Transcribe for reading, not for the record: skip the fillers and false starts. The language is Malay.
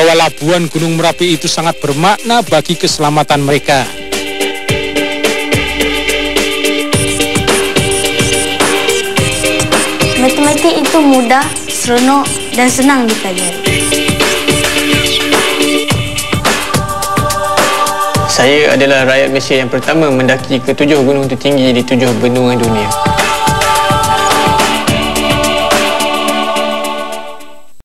bahwa labuan Gunung Merapi itu sangat bermakna bagi keselamatan mereka. Matematik itu mudah, seronok, dan senang dipelajari. Saya adalah rakyat Malaysia yang pertama mendaki ke 7 gunung tertinggi di 7 benua dunia.